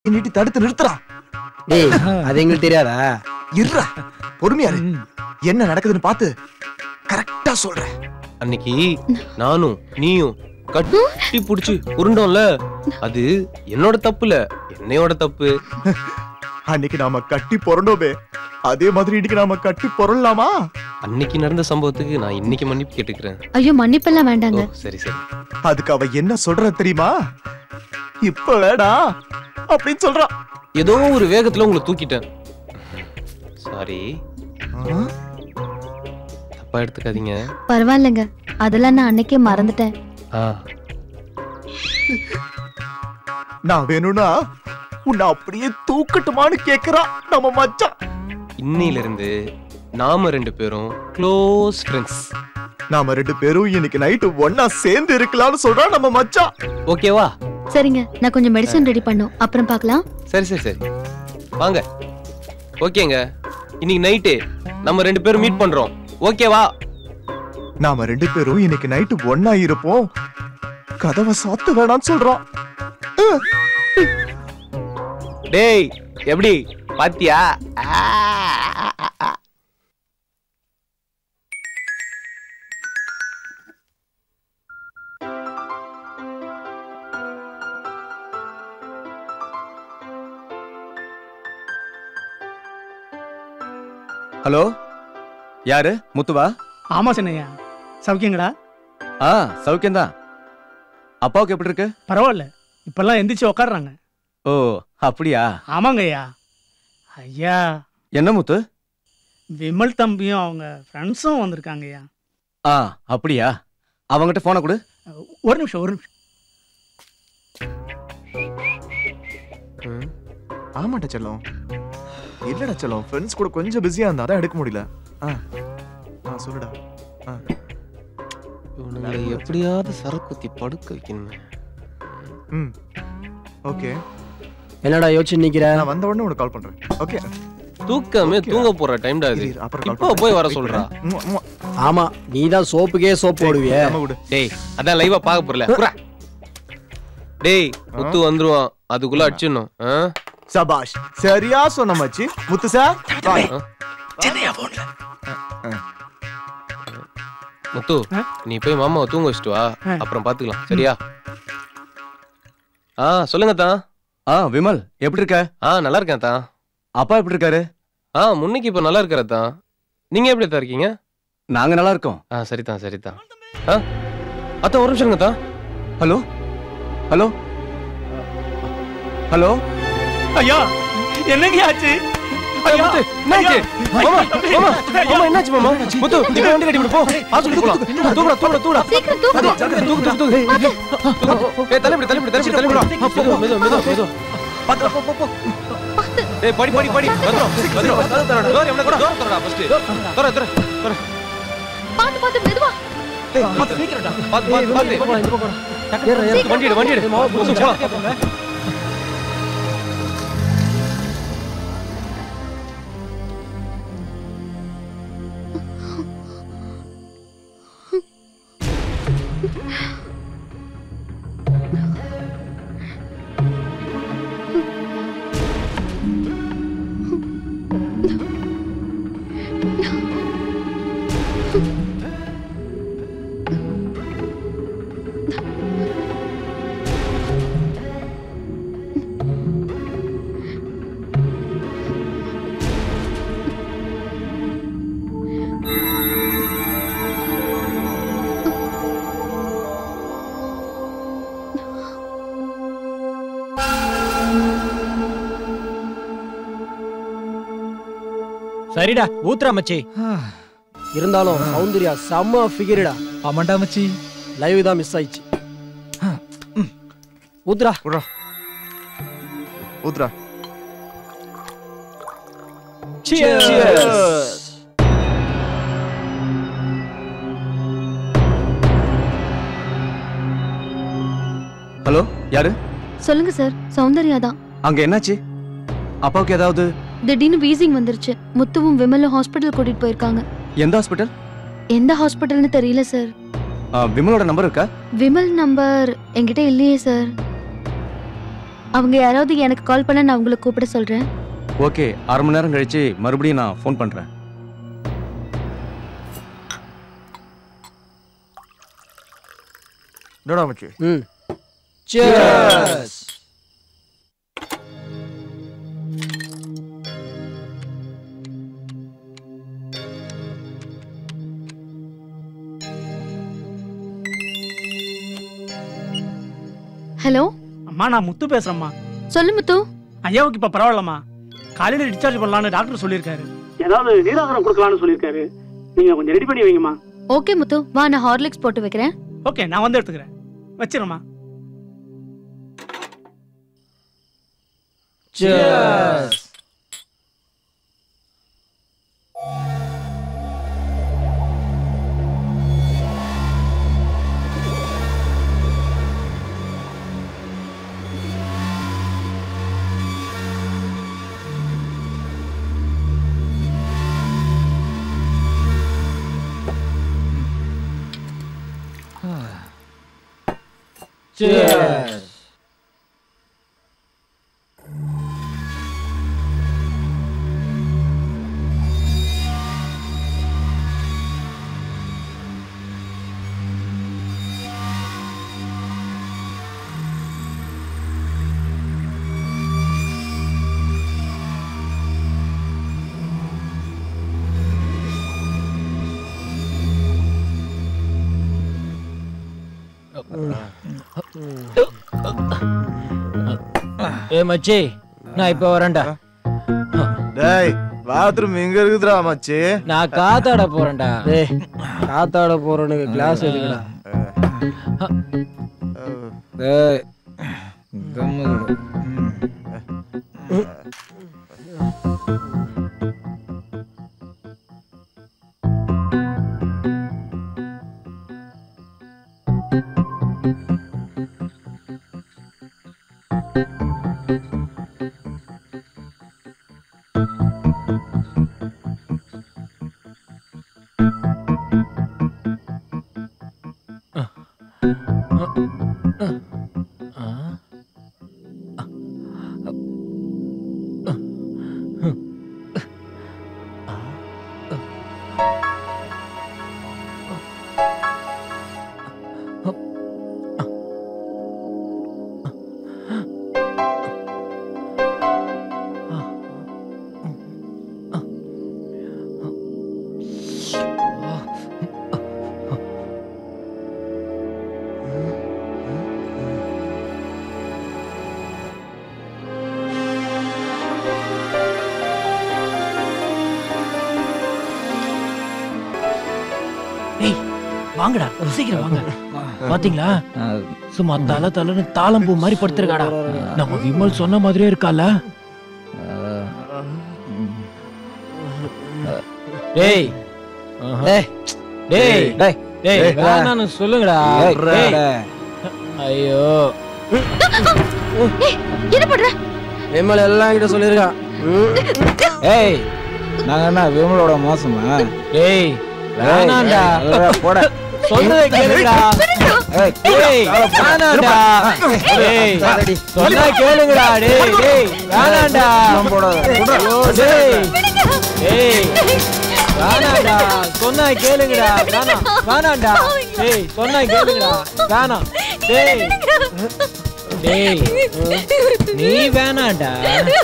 நீட்டி தடுத்து நிறுத்துறா. டேய் அது எங்களுக்கு தெரியாதா? இருடா பொறுமையா இரு. என்ன நடக்குதுன்னு பார்த்து கரெக்டா சொல்றேன். அன்னைக்கு நானும் நீயும் கட்டி புடிச்சு உருண்டோம்ல, அது என்னோட தப்பு இல்ல, என்னையோட தப்பு. அன்னைக்கு நாம கட்டி பொறண்டோமே, அதே மாதிரி இன்னைக்கு நாம கட்டி பொறலாமா? அன்னைக்கு நடந்த சம்பவத்துக்கு நான் இன்னைக்கு மன்னிப்பு கேட்டுக்கிறேன். ஐயோ மன்னிப்பெல்லாம் வேண்டாங்க. சரி சரி. அதுக்கு அவ என்ன சொல்ற தெரியுமா? இப்ப வேடா அப்படின்னு சொல்றா. ஏதோ ஒரு வேகத்துல உங்களை தூக்கிட்டேன். சாரி, தப்பா எடுத்துக்காதீங்க. பரவாயில்லைங்க, அதெல்லாம் நான் அன்னைக்கே மறந்துட்டேன். நான் வேணும்னா உன்னை அப்படியே தூக்கட்டுமான்னு கேக்குறா நம்ம மச்சான். இன்னையில இருந்து நாம 2 பேரும் க்ளோஸ் ஃப்ரெண்ட்ஸ். நாம 2 பேரும் இன்னைக்கு நைட்டு ஒன்னா சேர்ந்து இருக்கலாம்னு சொல்றா நம்ம மச்சான். ஓகேவா? சரிங்க, நான் கொஞ்சம் மெடிசன் ரெடி பண்ணும், அப்புறம் பார்க்கலாம். சரி சரி சரி, வாங்க. ஓகேங்க, இன்னைக்கு நைட்டு நம்ம 2 பேரும் மீட் பண்றோம். ஓகேவா? நாம 2 பேரும் இன்னைக்கு நைட்டு ஒன்னா இருப்போம். கதவை சாத்த வேணாம்னு சொல்றான். டேய் எப்படி பாத்தியா? ஹலோ, யாரு? முத்துவா? ஆமா சின்னையா, சௌக்கியங்களா? சௌக்கியம்தான். அப்பாவுக்கு எப்படி இருக்கு? பரவாயில்ல, இப்பெல்லாம் எந்திரிச்சு உக்காடுறாங்க. ஓ அப்படியா? ஆமாங்க ஐயா. ஐயா, என்ன முத்து? விமல் தம்பியும் அவங்க ஃப்ரெண்ட்ஸும் வந்திருக்காங்க ஐயா. அப்படியா? அவங்ககிட்ட போனை கொடு. ஒரு நிமிஷம். ஆமாட்ட செல்லம். இல்லடா செல்லம், ஃப்ரெண்ட்ஸ் கூட கொஞ்சம் பிஸியா இருந்தா தான் எடுக்க முடியல. சொல்லுடா. இவனுங்களை எப்படியாவது சரக்குத்தி படுக்க வைக்கணுமே. ஓகே. என்னடா யோசிச்சு நிக்கிற? நான் வந்த உடனே உனக்கு கால் பண்றேன். ஓகே. தூக்கமே தூங்க போற டைம்டா இது. இப்போ போய் வர சொல்றா. ஆமா, நீதான் சோப்புக்கே சோப்பு போடுவியே. டேய் அதான் லைவா பாக்க போறல. டேய் முத்து வந்துருவான், அதுக்குள்ள அடிச்சிடணும். சபாஷ், சரியா சொன்ன மச்சி. முத்து சார், முத்து நீ போய் மாமாவை தூங்க வச்சுட்டு வா, அப்புறம் பாத்துக்கலாம். சரியா? சொல்லுங்க தான். விமல் எப்படி இருக்க? நல்லா இருக்கேன் தான். அப்பா எப்படி இருக்காரு? முன்னைக்கு இப்ப நல்லா இருக்கிற தான். நீங்க எப்படி தான் இருக்கீங்க? நாங்க நல்லா இருக்கோம். சரிதான் சரிதான். அதான் ஒரு நிமிஷம் இருங்க தான். Hello hello hello. ஐயா என்னங்க ஆச்சு? என்னாச்சு மாமா? முத்து நீ வண்டி ரெடி பண்ணு, போ. ஹாஸ்பிடல் போலாம். தூக்குடா தூக்குடா தூக்குடா. சீக்கிரம் தூக்கு. தூக்கு தூக்கு. ஏய் தலைப்படி. மெது. பாத்து போ. ஏய் படி. வந்துரும். டோர் எவன கூட டோர் தரடா ஃபர்ஸ்ட். தர. பாத்து மெதுவா. ஏய் பாத்து சீக்கிரம்டா. பாத்து. வண்டி எடு. போலாம். சரிடா, ஊத்ரா மச்சி. இருந்தாலும் சௌந்தர்யா செம்ம ஃபிகர்டா. ஆமாண்டா மச்சி, லைவ் தான் மிஸ் ஆயிடுச்சு. ஊத்ரா. Cheers. ஹலோ, யாரு? சொல்லுங்க சார், சௌந்தர்யா தான். அங்க என்னாச்சு? அப்பாவுக்கு ஏதாவது? திடீர்னு வீசிங் வந்துருச்சு. முத்துவும் விமலும் ஹாஸ்பிடல் கூட்டிட்டு போயிருக்காங்க. எந்த ஹாஸ்பிடல்? எந்த ஹாஸ்பிடல்னு தெரியல சார். விமலோட நம்பர் இருக்கா? விமல் நம்பர் என்கிட்ட இல்லையே சார். அவங்க யாராவது எனக்கு கால் பண்ண நான் உங்களை கூப்பிட சொல்றேன். ஓகே, அரை மணி நேரம் கழிச்சு மறுபடியும் நான் ஃபோன் பண்றேன். என்னடா மச்சி? Cheers. ஹலோ அம்மா நான் முத்து பேசுறேம்மா. சொல்லு முத்து. ஐயாவுக்கு இப்ப பரவாயில்லம்மா. காலையில டிஸ்சார்ஜ் பண்ணலாம்னு டாக்டர் சொல்லியிருக்காரு. ஏதாவது நீராகாரம் கொடுக்கலாம்னு சொல்லியிருக்காரு. நீங்க கொஞ்சம் ரெடி பண்ணி வைங்கம்மா. ஓகே முத்து, வா நான் ஹார்லிக்ஸ் போட்டு வைக்கிறேன். ஓகே, நான் வந்து எடுத்துக்கிறேன். வச்சிரம்மா. Cheers. Cheers. ஏ மச்சி, நான் இப்ப வரேன்டா. டேய் பாத்ரூம் எங்க இருக்குதுடா மச்சி? நான் காத்தாட போறேன்டா. டேய் காத்தாட போறவனுக்கு கிளாஸ் எதுக்குடா? டேய் கம்மு. வாங்கடா, சீக்கிரம் வாங்க. பாத்தீங்களா, சும்மா தலை தலைன்னு தாளம் பூ மாதிரி படுத்திருக்காடா. நம்ம விமல் சொன்ன மாதிரியே இருக்கால. டேய் டேய் டேய் டேய் டேய் வேணான்னு சொல்லுங்கடா. ஐயோ என்ன பண்ற? விமல் எல்லாம் கிட்ட சொல்லிருக்கான். ஏய் நாங்க என்ன விமலோட மோசமா? டேய் வேணாண்டா, போட சொல்றதை கேளுங்கடா. டேய் வேணாண்டா. டேய் சொன்னா கேளுங்கடா. டேய் டேய் வேணாண்டா. டேய் டேய் வேணாண்டா, சொன்னா கேளுங்கடா. வேணாம் வேணாண்டா. டேய் சொன்னா கேளுங்கடா. வேணாம். டேய் டேய் நீ வேணாண்டா,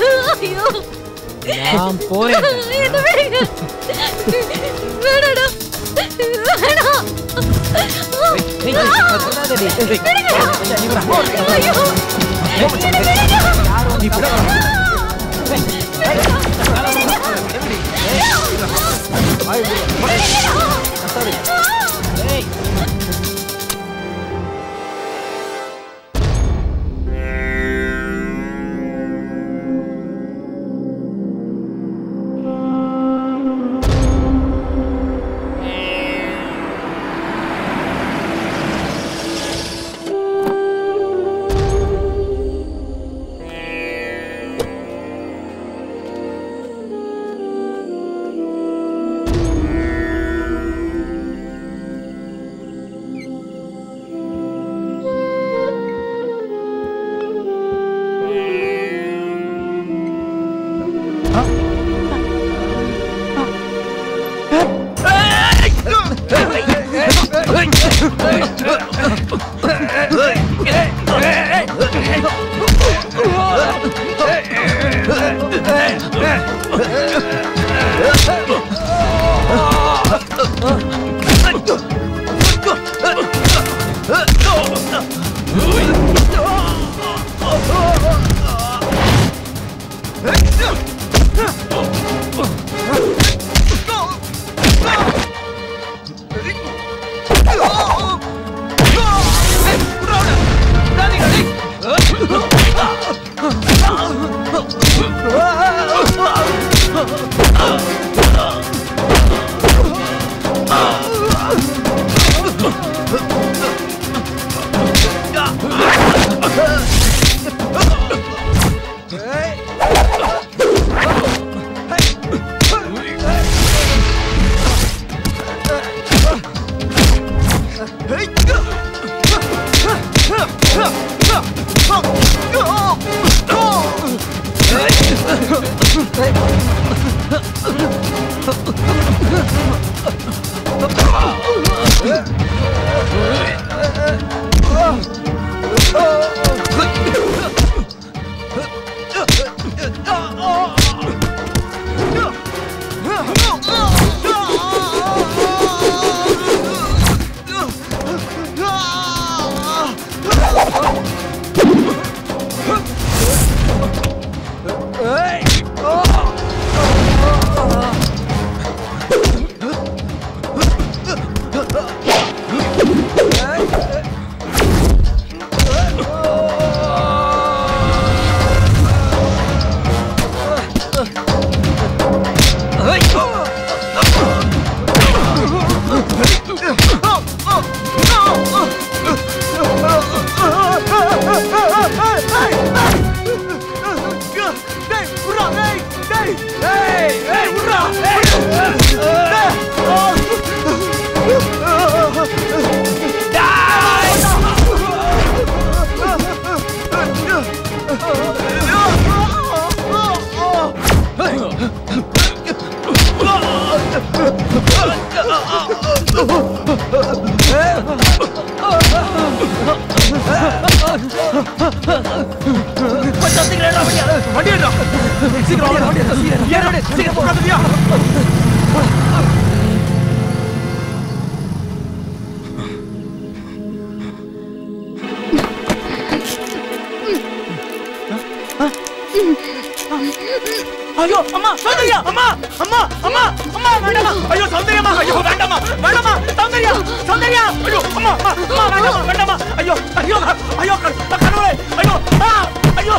நான் போறேன். ஐயோ அம்மா சௌந்தர்யா அம்மா அம்மா அம்மா அம்மா வேண்டாமா ஐயோ சௌந்தர்யாமா ஐயோ வேண்டாமா வேண்டாமா சௌந்தர்யா சௌந்தர்யா ஐயோ அம்மா அம்மா வேண்டாமா வேண்டாமா ஐயோ ஐயோ ஐயோ கண்ணோலே ஐயோ ஐயோ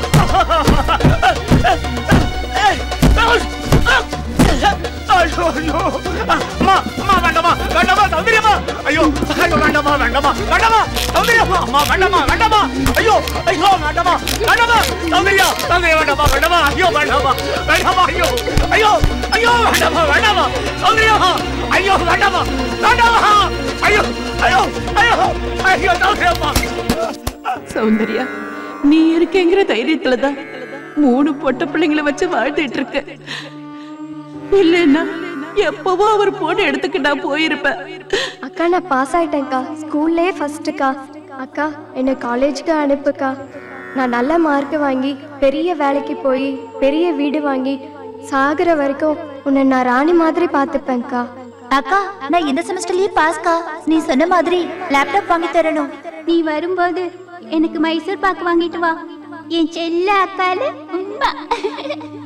ஐயோ ஐயோ அம்மா அம்மா வேண்டாமா வேண்டாமா சௌந்தர்யாமா ஐயோ ஐயோ வேண்டாமா வேண்டாமா வேண்டாமா சௌந்தர்யாமா அம்மா வேண்டாமா வேண்டாமா ஐயோ ஐயோ வேண்டாமா வேண்டாமா சௌந்தர்யா சௌந்தர்யா வேண்டாமா வேண்டாமா ஐயோ வேண்டாமா வேண்டாமா ஐயோ ஐயோ ஐயோ வேண்டாமா வேண்டாமா சௌந்தர்யாமா ஐயோ வேண்டாமா வேண்டாமா ஐயோ ஐயோ ஐயோ ஐயோ சௌந்தர்யாமா சௌந்தர்யா நீ இருக்கேங்கிற தைரியத்துலதான் 3 பொட்ட பிள்ளைங்களை வச்சு வாழ்ந்துட்டு இருக்க. இல்லைன்னா எப்பவோ அவர் போன இடத்துக்கு நான் போயிருப்பேன். அக்கா நான் பாஸ் ஆயிட்டேன்க்கா. ஸ்கூல்லே ஃபர்ஸ்ட்டுக்கா. அக்கா என்னை காலேஜுக்கு அனுப்புக்கா. நான் நல்ல மார்க் வாங்கி பெரிய வேலைக்கு போய் பெரிய வீடு வாங்கி சாகுற வரைக்கும் உன்னை நான் ராணி மாதிரி பார்த்துப்பேன்க்கா. அக்கா நான் இந்த செமஸ்டர்லயே பாஸ்கா. நீ சொன்ன மாதிரி லேப்டாப் வாங்கி தரணும். நீ வரும்போது எனக்கு மைசூர் பாக்கு வாங்கிட்டு வா. என் செல்ல அக்கால உண்மை.